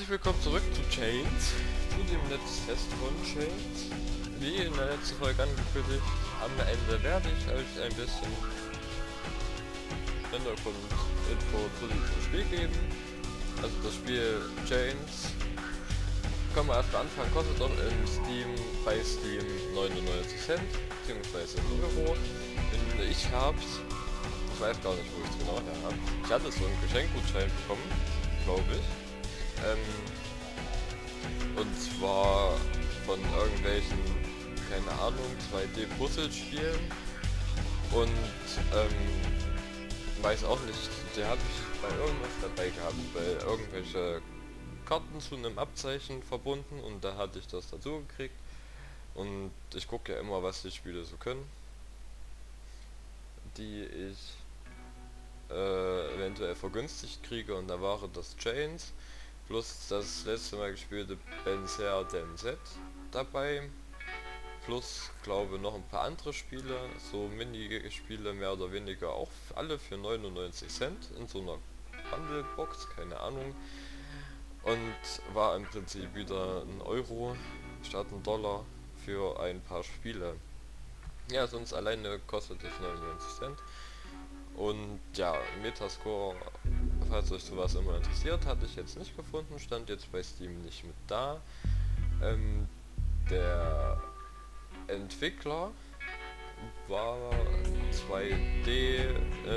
Herzlich willkommen zurück zu Chains, zu dem letzten Test von Chains. Wie in der letzten Folge angekündigt, am Ende werde ich euch ein bisschen Hintergrundinfo zu diesem Spiel geben. Also das Spiel Chains, können wir erstmal anfangen, kostet doch bei Steam 99 Cent, beziehungsweise Euro. Und ich weiß gar nicht, wo ich es genau her habe. Ich hatte so einen Geschenkgutschein bekommen, glaube ich. Und zwar von irgendwelchen, keine Ahnung, 2D-Puzzle-Spielen. Und weiß auch nicht, die habe ich bei irgendwas dabei gehabt, weil irgendwelche Karten zu einem Abzeichen verbunden, und da hatte ich das dazu gekriegt. Und ich gucke ja immer, was die Spiele so können, die ich eventuell vergünstigt kriege, und da war das Chains plus das letzte Mal gespielte Benzer DMZ dabei, plus glaube noch ein paar andere Spiele, so Minispiele mehr oder weniger, auch alle für 99 Cent in so einer Bundlebox, keine Ahnung, und war im Prinzip wieder ein Euro statt ein Dollar für ein paar Spiele. Ja, sonst alleine kostet es 99 Cent. Und ja, Metascore, falls euch sowas immer interessiert, hatte ich jetzt nicht gefunden, stand jetzt bei Steam nicht mit da. Der Entwickler war 2D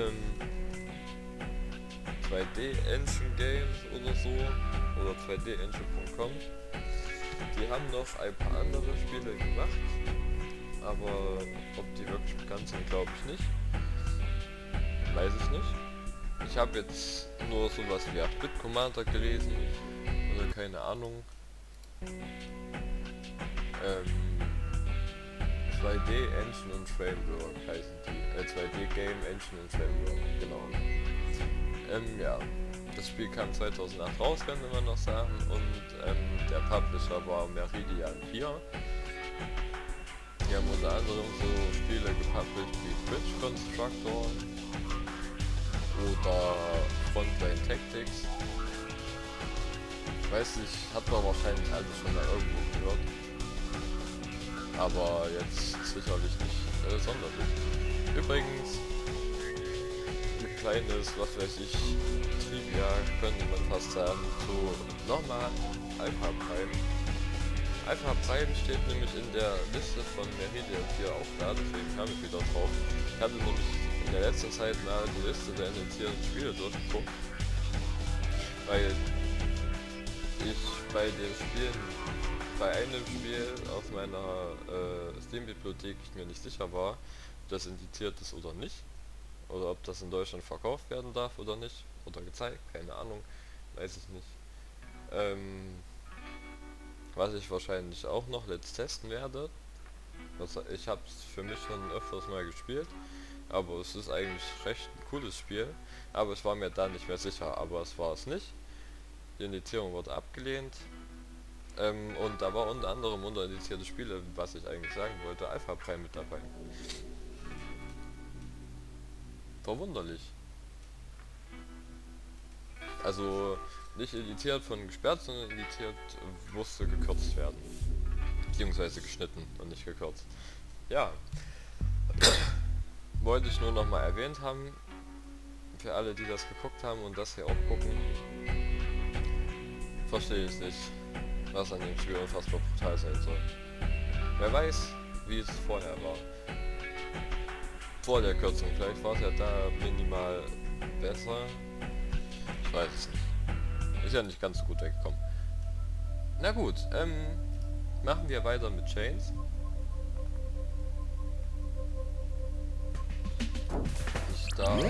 Engine Games oder so, oder 2dengine.com. Die haben noch ein paar andere Spiele gemacht, aber ob die wirklich bekannt sind, glaube ich nicht. Weiß ich nicht. Ich habe jetzt nur sowas wie 8-Bit Commander gelesen oder keine Ahnung. 2D Engine und Framework heißen die. 2D Game Engine und Framework, genau. Ja, das Spiel kam 2008 raus, könnte man noch sagen, und der Publisher war Meridian 4. Die haben unter anderem so Spiele gepublished wie Bridge Constructor oder Frontline Tactics. Weiß nicht, hat man wahrscheinlich alles schon mal irgendwo gehört. Aber jetzt sicherlich nicht sonderlich. Übrigens, ein kleines, was weiß ich, Trivia, könnte man fast sagen, zu nochmal Alpha Prime. Alpha Prime steht nämlich in der Liste von Meridian 4 auch da, deswegen kam ich wieder drauf. Ich hatte nämlich in der letzten Zeit mal die Liste der indizierten Spiele durchgeguckt, weil ich bei den Spielen, bei einem Spiel auf meiner Steam-Bibliothek mir nicht sicher war, ob das indiziert ist oder nicht, oder ob das in Deutschland verkauft werden darf oder nicht, oder gezeigt, keine Ahnung, weiß ich nicht. Was ich wahrscheinlich auch noch letzt testen werde. Ich habe es für mich schon öfters mal gespielt, aber es ist eigentlich recht ein cooles Spiel, aber ich war mir da nicht mehr sicher, aber es war es nicht. Die Indizierung wurde abgelehnt, und da war unter anderem unter indizierte Spiele, was ich eigentlich sagen wollte, Alpha Prime mit dabei. Verwunderlich. Also nicht indiziert von gesperrt, sondern indiziert musste gekürzt werden. Beziehungsweise geschnitten und nicht gekürzt. Ja. Wollte ich nur noch mal erwähnt haben. Für alle, die das geguckt haben und das hier auch gucken. Verstehe ich nicht, was an dem Spiel unfassbar brutal sein soll. Wer weiß, wie es vorher war. Vor der Kürzung. Vielleicht war es ja da minimal besser. Ich weiß es nicht. Ist ja nicht ganz so gut weggekommen. Na gut, machen wir weiter mit Chains. Ich darf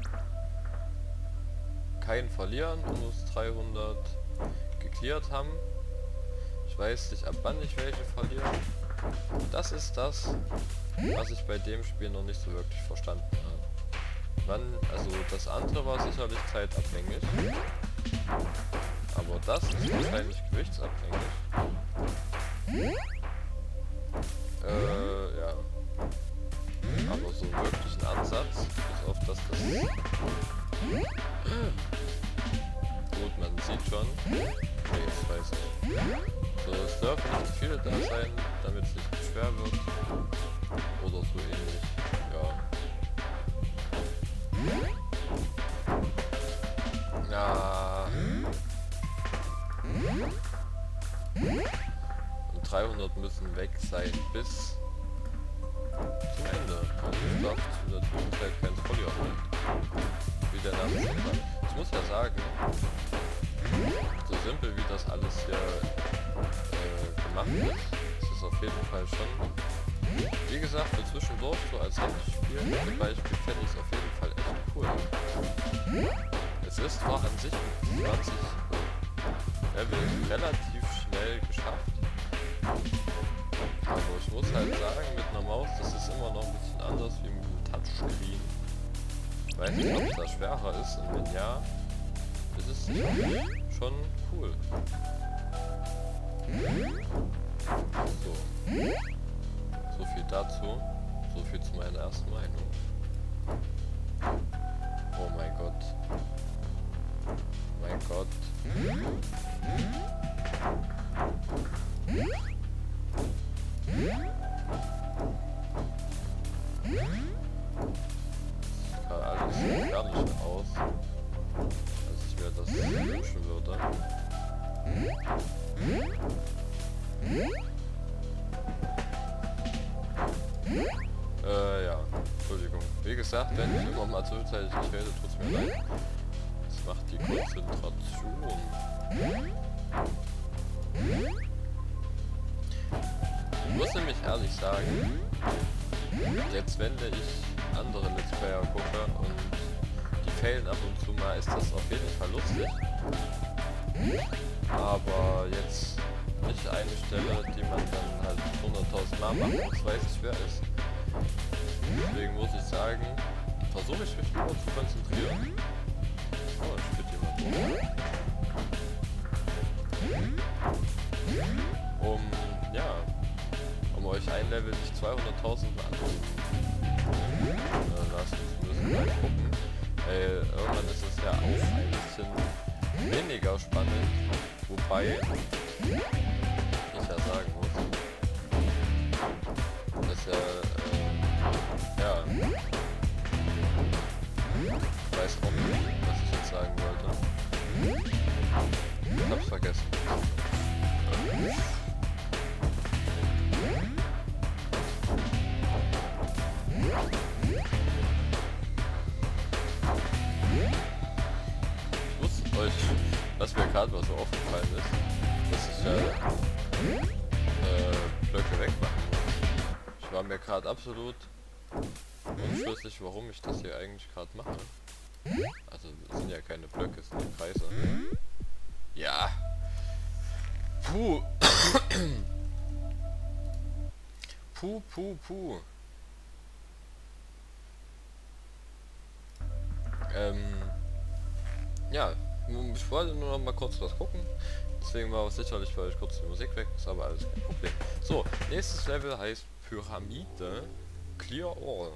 keinen verlieren und muss 300 geklärt haben. Ich weiß nicht, ab wann ich welche verliere. Das ist das, was ich bei dem Spiel noch nicht so wirklich verstanden habe. Also das andere war sicherlich zeitabhängig. Aber das ist wahrscheinlich gewichtsabhängig. Ja. Aber so wirklich ein Ansatz, bis auf das Gut, man sieht schon. Nee. da sein, damit es nicht zu schwer wird. Oder so ähnlich. Ja. Ja. Und 300 müssen weg sein bis zum Ende. Und ich darf zu der Zwischenzeit keins verlieren. Wie der Name schon sagt. Ich muss ja sagen, so simpel wie das alles hier gemacht ist, ist es auf jeden Fall schon. Wie gesagt, für zwischendurch, so als Handyspiel zum Beispiel, fände ich es auf jeden Fall echt cool. Es ist zwar an sich mit 20 Level relativ schnell geschafft, aber ich muss halt sagen, mit einer Maus, das ist immer noch ein bisschen anders wie mit einem Touchscreen. Ich weiß nicht, ob es da schwerer ist, und wenn ja, ist es schon cool. So viel dazu. So viel zu meiner ersten Meinung. Oh mein Gott. Mein Gott. Sieht gerade alles gar nicht aus, als ich mir das wünschen würde. Ja, Entschuldigung. Wie gesagt, wenn ich immer mal zwischenzeitlich nicht rede, tut's mir leid. Das macht die Konzentration. Ich muss nämlich ehrlich sagen, jetzt wenn ich andere Let's Player gucke und die failen ab und zu mal, ist das auf jeden Fall lustig. Aber jetzt nicht eine Stelle, die man dann halt 100.000 Mal machen muss, weiß ich wer ist. Deswegen muss ich sagen, versuche ich mich lieber zu konzentrieren. Oh, da spielt jemand rum. Um euch ein Level nicht 200.000 Mal lassen zu müssen, mal gucken. Irgendwann ist es ja auch ein bisschen weniger spannend, wobei ich ja sagen muss, dass ja, ich weiß auch nicht, was ich jetzt sagen wollte. Ich hab's vergessen. Ich muss euch, was mir gerade mal so aufgefallen ist, dass ich ja Blöcke wegmachen muss. Ich war mir gerade absolut unschlüssig, warum ich das hier eigentlich gerade mache. Also es sind ja keine Blöcke, es sind ja Kreise. Ja. Puh. Puh. Ja, ich wollte nur noch mal kurz was gucken. Deswegen war es sicherlich für euch kurz die Musik weg, ist aber alles kein Problem. So, nächstes Level heißt Pyramide Clear All.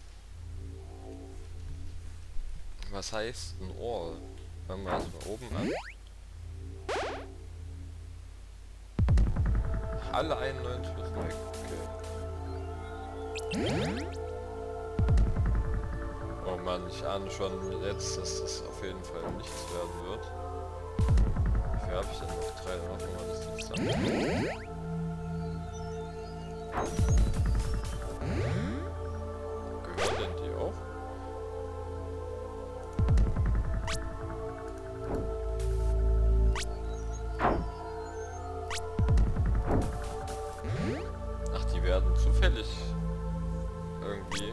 Was heißt ein All? Fangen wir erstmal oben an. Alle 91 müssen weg. Okay. Oh Mann, ich ahne schon jetzt, dass das auf jeden Fall nichts werden wird. Wie viel habe ich denn noch? 3, dann hoffen wir mal, dass die zusammen. Gehören denn die auch? Ach, die werden zufällig irgendwie.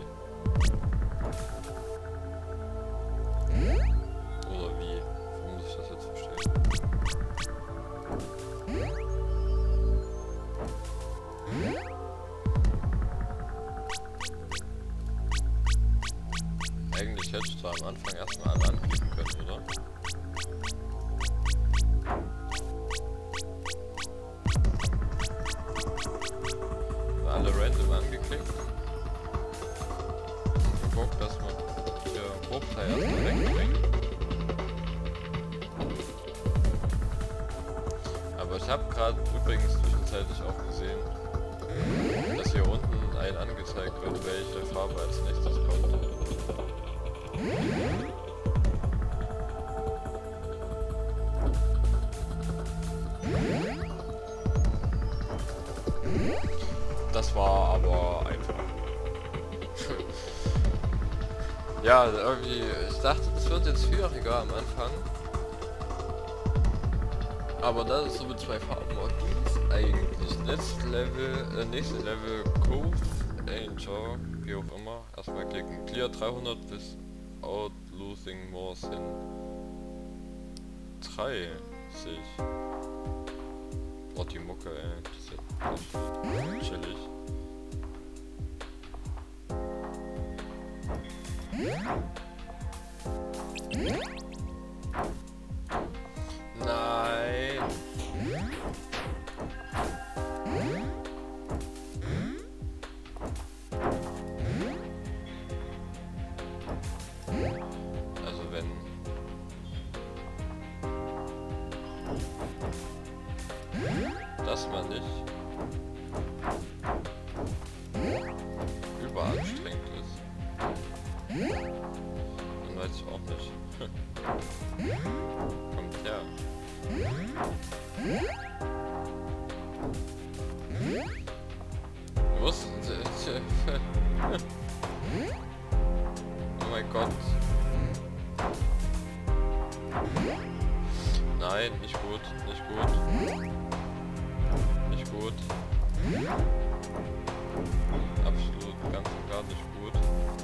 Oder wie? Wo muss ich das jetzt verstehen? Eigentlich hätte ich da am Anfang erstmal alle anklicken können, oder? Alle random angeklickt. Und geguckt, dass man hier Bruchteil erstmal wegbringt. Aber ich habe gerade übrigens zwischenzeitlich zwischenzeitlich auch gesehen, dass hier unten ein angezeigt wird, welche Farbe als nächstes kommt. Das war aber einfach. Ja, irgendwie, ich dachte, das wird jetzt schwieriger am Anfang. Aber das ist so mit 2 Farben und ging's eigentlich. Nächste Level Cove Angel, wie auch immer. Erstmal klicken. Clear 300 without losing more than 30. Oh, die Mucke, ey. Das ist ja chillig. Nein. Also wenn das mal nicht überanstrengend ist, dann weiß ich auch nicht. Kommt her. Was? Oh mein Gott. Nein, nicht gut, nicht gut. Nicht gut. Absolut ganz und gar nicht gut.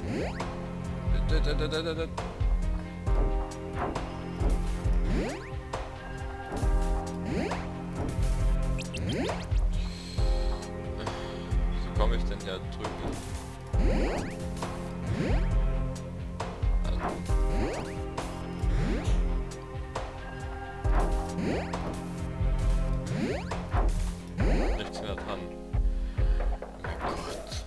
Wie komme ich denn hier drüben? Nichts mehr dran. Oh mein Gott.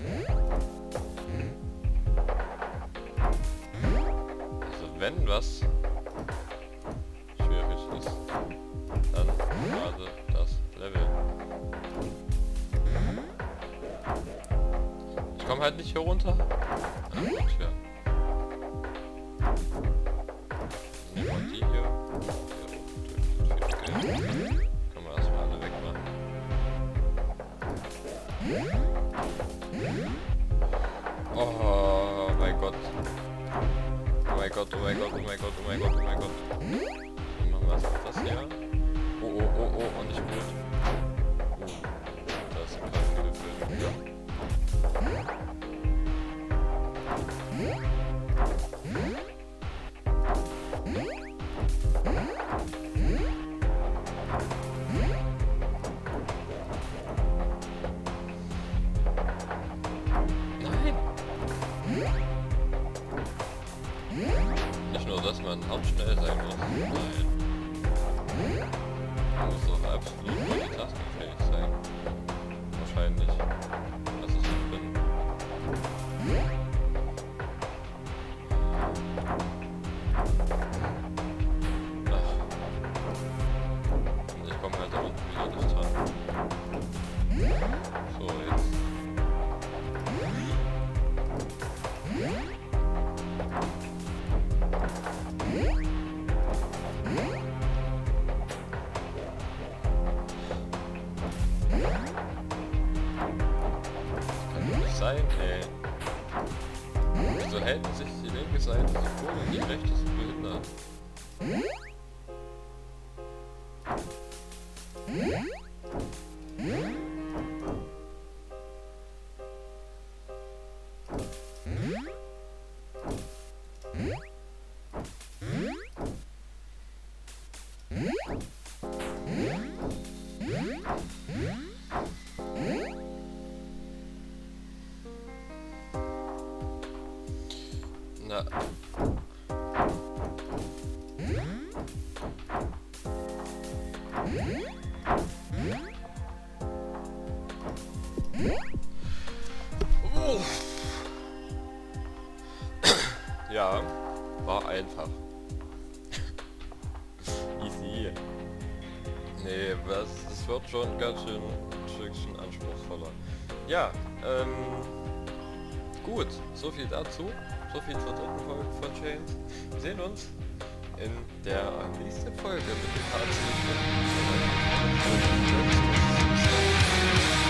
Also wenn was schwierig ist, dann gerade das Level. Ich komme halt nicht hier runter. Ah, gut, ja. Nehmen wir die hier. Können wir erstmal alle wegmachen. Oh mein Gott. Oh mein Gott, oh mein Gott, oh mein Gott, oh mein Gott, oh mein Gott. Dann machen wir erstmal das hier. Oh, oh, oh, oh, und nicht gut. Oh, da sind gerade viele Filme. Nicht nur, dass man schnell sein muss, nein. Man muss auch absolut multitaskingfähig sein. Wahrscheinlich. Was ich nicht bin. Ach. Und ich komme halt da unten wieder nicht dran. So, jetzt. Sein, ey. Wieso hält sich die linke Seite so vor und die rechte so behindert? Na. Ja, war einfach. Easy. Nee, Nee, das wird schon ganz schön ein Stückchen anspruchsvoller. Ja, gut, so viel dazu. So viel zur dritten Folge von Chains. Wir sehen uns in der nächsten Folge mit dem Part 7.